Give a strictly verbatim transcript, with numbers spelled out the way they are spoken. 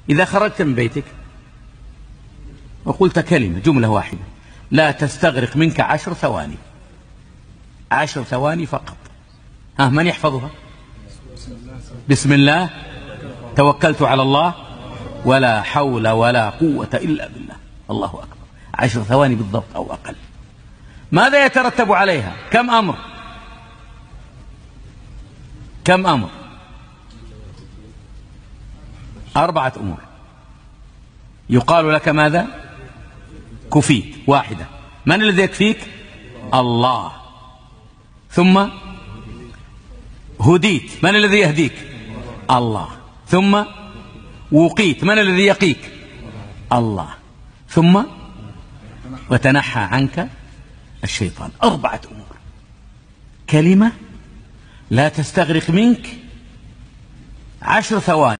إذا خرجت من بيتك وقلت كلمة جملة واحدة لا تستغرق منك عشر ثواني، عشر ثواني فقط، ها من يحفظها؟ بسم الله توكلت على الله ولا حول ولا قوة إلا بالله، الله أكبر. عشر ثواني بالضبط أو أقل. ماذا يترتب عليها؟ كم أمر؟ كم أمر؟ أربعة أمور. يقال لك ماذا؟ كفيت. واحدة، من الذي يكفيك؟ الله. ثم هديت، من الذي يهديك؟ الله. ثم وقيت، من الذي يقيك؟ الله. ثم وتنحى عنك الشيطان. أربعة أمور. كلمة لا تستغرق منك عشر ثواني.